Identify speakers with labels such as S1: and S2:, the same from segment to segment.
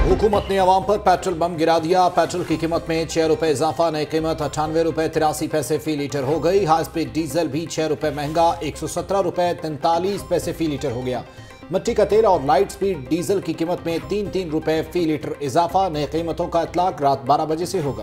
S1: हुकूमत ने अवाम पर पेट्रोल बम गिरा दिया। पेट्रोल की कीमत में 6 रुपए इजाफा, नई कीमत 98 रुपए 83 पैसे फी लीटर हो गई। हाई स्पीड डीजल भी 6 रुपए महंगा, 117 रुपए 43 पैसे फी लीटर हो गया। मिट्टी का तेल और लाइट स्पीड डीजल की कीमत में 3-3 रुपए फी लीटर इजाफा। नई कीमतों का इतलाक रात 12 बजे से होगा।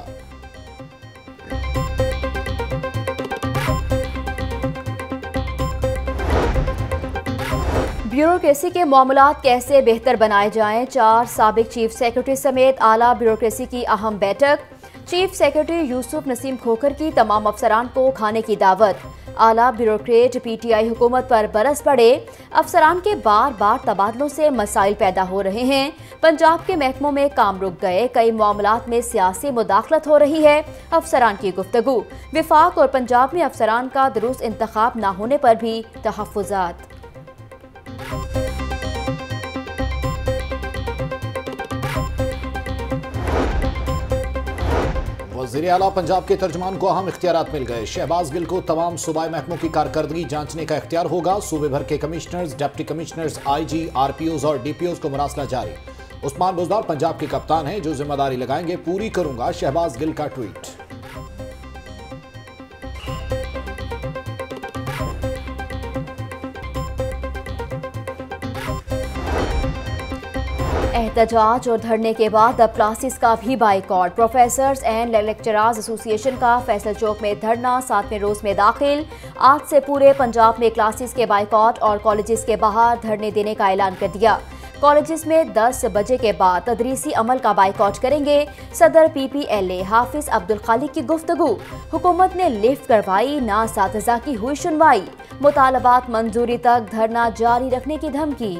S2: ब्यूरोक्रेसी के मामलात कैसे बेहतर बनाए जाएं, 4 साबिक चीफ सेक्रेटरी समेत आला ब्यूरोक्रेसी की अहम बैठक। चीफ सेक्रेटरी यूसुफ नसीम खोखर की तमाम अफसरान को खाने की दावत। आला ब्यूरोक्रेट पीटीआई हुकूमत पर बरस पड़े। अफसरान के बार बार तबादलों से मसाइल पैदा हो रहे हैं। पंजाब के महकमों में काम रुक गए। कई मामलात में सियासी मुदाखलत हो रही है। अफसरान की गुफ्तगू। विफाक और पंजाब में अफसरान का दुरुस्त इंतखाब न होने पर भी तहफ्फुजात।
S1: वज़ीर आला पंजाब के तर्जुमान को अहम इख्तियारात मिल गए। शहबाज गिल को तमाम सूबाई महकमों की कारकर्दगी जांचने का इख्तियार होगा। सूबे भर के commissioners, deputy commissioners, IG, RPOs और डीपीओज को मुरासला जारी। उस्मान बुज़दार पंजाब के कप्तान हैं, जो जिम्मेदारी लगाएंगे पूरी करूंगा, शहबाज गिल का ट्वीट।
S2: एहतजाज और धरने के बाद अब क्लासेस का भी boycott. Professors and lecturers association का फैसल चौक में धरना 7वें रोज में दाखिल। आज से पूरे पंजाब में क्लासेस के बाइकॉट और कॉलेजेस के बाहर धरने देने का ऐलान कर दिया। कॉलेजेस में 10 बजे के बाद तदरीसी अमल का बाइकॉट करेंगे। सदर पीपीएलए हाफिज अब्दुल खालिक की गुफ्तगू। हुकूमत ने लिफ्ट करवाई, ना साथिज़ा की हुई सुनवाई। मुतालबात मंजूरी तक धरना जारी रखने की धमकी।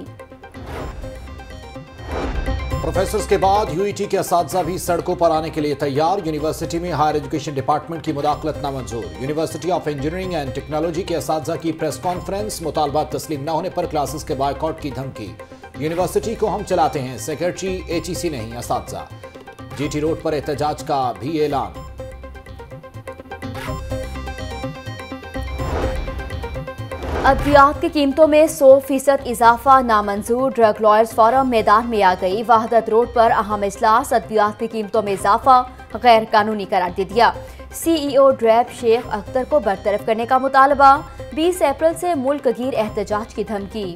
S1: प्रोफेसर्स के बाद यूईटी के असातिज़ा भी सड़कों पर आने के लिए तैयार। यूनिवर्सिटी में हायर एजुकेशन डिपार्टमेंट की मुदाखलत नामंजूर। University of Engineering and Technology के असातिज़ा की प्रेस कॉन्फ्रेंस। मुतालबात तस्लीम न होने पर क्लासेस के बायकॉट की धमकी। यूनिवर्सिटी को हम चलाते हैं, सेक्रेटरी एचईसी नहीं, असातिज़ा। जीटी रोड पर एहतजाज का भी ऐलान।
S2: अद्वियात की कीमतों में 100% इजाफा नामंजूर। ड्रग लॉयर्स फोरम मैदान में आ गई। वहादत रोड पर अहम इजलास। अद्वियात की कीमतों में इजाफा गैर कानूनी करार दे दिया। सीईओ ड्रैब शेख अख्तर को बरतरफ करने का मुतालबा। 20 अप्रैल से मुल्क गिर एहतजाज की धमकी।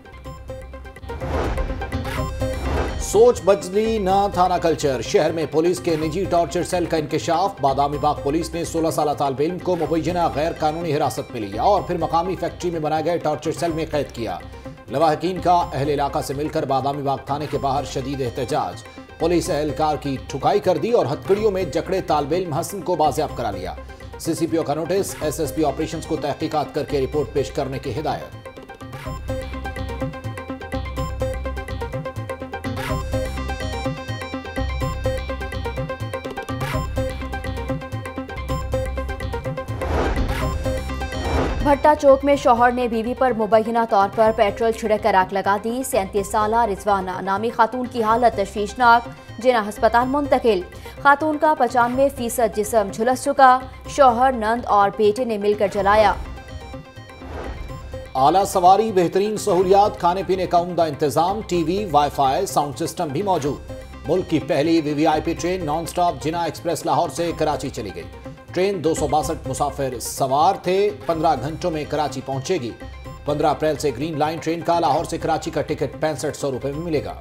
S1: सोच बदली न थाना कल्चर। शहर में पुलिस के निजी टॉर्चर सेल का इंकशाफ। बादामी बाग पुलिस ने 16 साल तालिब इल्म को मुबैना गैर कानूनी हिरासत में लिया और फिर मकामी फैक्ट्री में बनाए गए टॉर्चर सेल में कैद किया। लवाहकीन का अहल इलाका से मिलकर बादामी बाग थाने के बाहर शदीद एहतजाज। पुलिस एहलकार की ठुकाई कर दी और हथकड़ियों में जकड़े तालिब इल्म हसन को बाजियाब करा लिया। सीसीपीओ का नोटिस। एसएसपी ऑपरेशंस को तहकीकात करके रिपोर्ट पेश करने की हिदायत।
S2: भट्टा चौक में शौहर ने बीवी पर मुबैना तौर पर पेट्रोल छिड़क कर आग लगा दी। 37 साला रिजवाना नामी खातून की हालत तशवीशनाक, जिना अस्पताल मुंतकिल। खातून का 95% जिस्म झुलस चुका। शौहर, नंद और बेटे ने मिलकर जलाया।
S1: आला सवारी, बेहतरीन सहूलियात, खाने पीने का उम्दा इंतजाम, टीवी, वाईफाई, साउंड सिस्टम भी मौजूद। मुल्क की पहली VVIP train non stop Jinnah express Lahore से कराची चली गई। ट्रेन 262 मुसाफिर सवार थे। 15 घंटों में कराची पहुंचेगी। 15 अप्रैल से ग्रीन लाइन ट्रेन का लाहौर से कराची का टिकट 6500 रुपए में मिलेगा।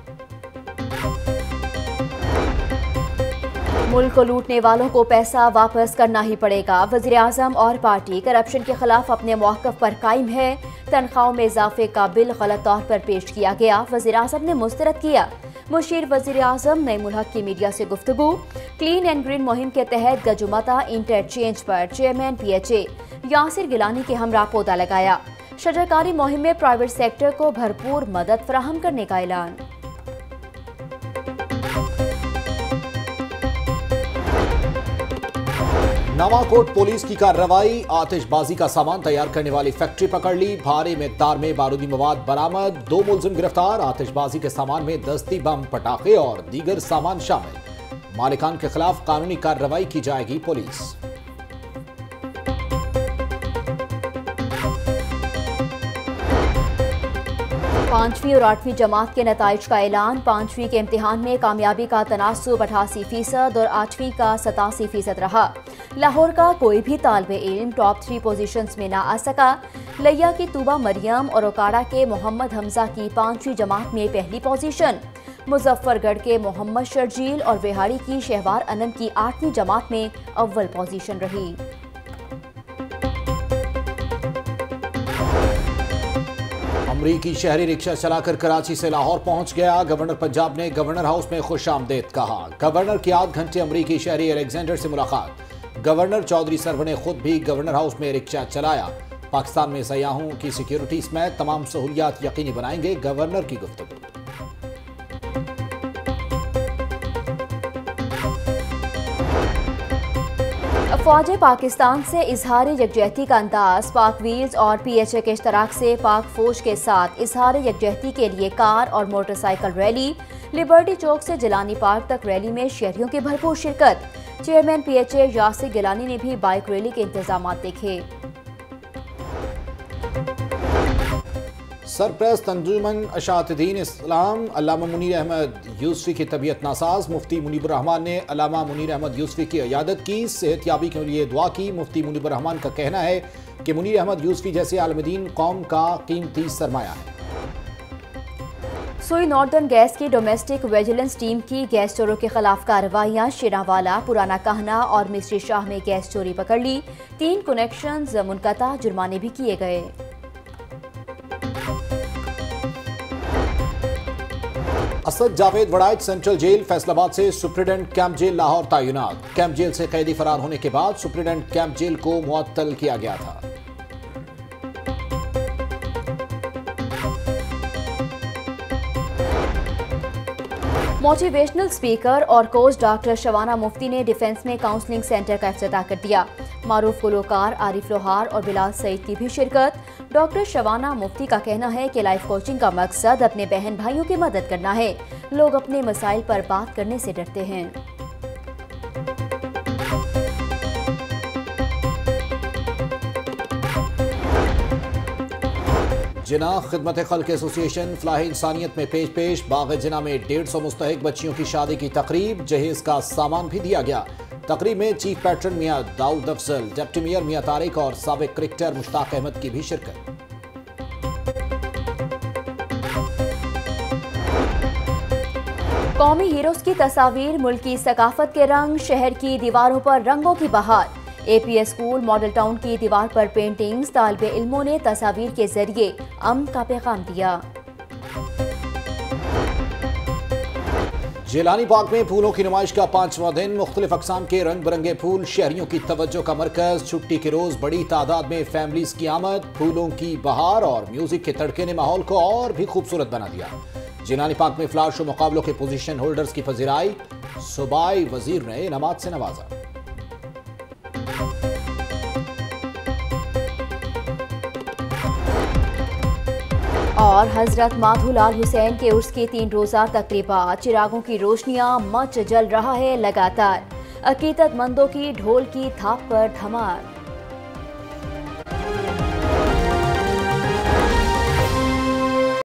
S2: मुल्क को लूटने वालों को पैसा वापस करना ही पड़ेगा। वज़ीर आज़म और पार्टी करप्शन के खिलाफ अपने मौक़िफ़ पर कायम है। तनख्वाहों में इजाफे का बिल गलत तौर पर पेश किया गया, वज़ीर आज़म ने मुस्तरद किया। मुशीर वज़ीर आज़म नईमुल हक की मीडिया से गुफ्तगू। क्लीन एंड ग्रीन मुहिम के तहत गजुमता इंटरचेंज पर चेयरमैन पीएचए यासिर गिलानी के हमरा पौधा लगाया। शजरकारी मुहिम में प्राइवेट सेक्टर को भरपूर मदद फराहम करने का ऐलान।
S1: नवाकोट पुलिस की कार्रवाई। आतिशबाजी का सामान तैयार करने वाली फैक्ट्री पकड़ ली। भारी मिकदार में बारूदी मवाद बरामद। 2 मुलजिम गिरफ्तार। आतिशबाजी के सामान में दस्ती बम, पटाखे और दीगर सामान शामिल। मालिकान के खिलाफ कानूनी कार्रवाई की जाएगी पुलिस।
S2: 5वीं और 8वीं जमात के नताइज का ऐलान। 5वीं के इम्तिहान में कामयाबी का तनासुब 88% और 8वीं का 87% रहा। लाहौर का कोई भी तालिब इल्म टॉप 3 पोजीशंस में ना आ सका। लिया की तूबा मरियम और ओकाड़ा के मोहम्मद हमजा की 5वीं जमात में पहली पोजीशन। मुजफ्फरगढ़ के मोहम्मद शर्जील और विहाड़ी की शहवार अनम की 8वीं जमात में अव्वल पोजीशन रही।
S1: अमरीकी शहरी रिक्शा चलाकर कराची से लाहौर पहुंच गया। गवर्नर पंजाब ने गवर्नर हाउस में खुशामदीद कहा। गवर्नर की 8 घंटे अमरीकी शहरी अलेक्जेंडर से मुलाकात। गवर्नर चौधरी सरवर ने खुद भी गवर्नर हाउस में रिक्शा चलाया। पाकिस्तान में सयाहों की सिक्योरिटी समेत तमाम सहूलियात यकीनी बनाएंगे, गवर्नर की गुफ्तगू।
S2: फौज पाकिस्तान से इजहार यकजहती का अंदाज। पाक व्हील्स और PHA के इश्तराक से पाक फौज के साथ इजहार यकजहती के लिए कार और मोटरसाइकिल रैली। लिबर्टी चौक से जिलानी पार्क तक रैली में शहरियों की भरपूर शिरकत। चेयरमैन PHA यासिर गिलानी ने भी बाइक रैली के इंतजाम देखे।
S1: सरप्रस्त अंजुमन अशातिदीन इस्लाम अल्लामा मुनीर अहमद यूसुफी की तबीयत नासाज। मुफ्ती मुनीबुर रहमान ने अल्लामा मुनीर अहमद यूसुफी की इयादत की, सेहतयाबी के लिए दुआ की। मुफ्ती मुनीबुर रहमान का कहना है कि मुनीर अहमद यूसुफी जैसे आलमदीन कौम का कीमती सरमाया है।
S2: सोई नॉर्दर्न गैस की डोमेस्टिक विजिलेंस टीम की गैस चोरों के खिलाफ कार्रवाइयां। शिरावाला, पुराना कहना और मिस्री शाह में गैस चोरी पकड़ ली। 3 कनेक्शंस मुनक़ता, जुर्माने भी किए गए।
S1: असद जावेद वड़ाइच सेंट्रल जेल फैसलाबाद से सुप्रिटेंडेंट कैंप जेल लाहौर तैनात। कैंप जेल से कैदी फरार होने के बाद सुप्रिटेंडेंट कैंप जेल को मुअत्तल किया गया था।
S2: मोटिवेशनल स्पीकर और कोच डॉक्टर शवाना मुफ्ती ने डिफेंस में काउंसलिंग सेंटर का इफ्तिताह कर दिया। मारूफ गुलकार आरिफ लोहार और बिलाल सईद की भी शिरकत। डॉक्टर शवाना मुफ्ती का कहना है कि लाइफ कोचिंग का मकसद अपने बहन भाइयों की मदद करना है। लोग अपने मसाइल पर बात करने से डरते हैं।
S1: जिना खिदमत खल्क एसोसिएशन फलाह इंसानियत में पेश बाग जिना में 150 मुस्तहिक बच्चियों की शादी की तकरीब। जहेज का सामान भी दिया गया। तकरीब में chief patron Mian Daud Afzal, deputy mayor Mian Tariq और साबिक क्रिकेटर मुश्ताक अहमद की भी शिरकत।
S2: कौमी हीरोज की तस्वीर, मुल्की सकाफत के रंग। शहर की दीवारों पर रंगों की बहार। APS स्कूल मॉडल टाउन की दीवार पर पेंटिंग्स। तालिब इल्मों ने तस्वीर के जरिए अमन का पैगाम दिया।
S1: जिलानी पार्क में फूलों की नुमाइश का 5वां दिन। मुख्तलिफ अकसाम के रंग बिरंगे फूल शहरियों की तवज्जो का मरकज। छुट्टी के रोज बड़ी तादाद में फैमिलीज की आमद। फूलों की बहार और म्यूजिक के तड़के ने माहौल को और भी खूबसूरत बना दिया। जिलानी पार्क में फ्लावर शो मुकाबलों के पोजीशन होल्डर्स की पजीराई। सूबाई वजीर ने इनामात से नवाजा।
S2: और हजरत माधुलाल हुसैन के उर्स की 3 रोजा तकरीबात। चिरागों की रोशनियां मच जल रहा है लगातार। अकीदतमंदों की ढोल की थाप पर धमाल।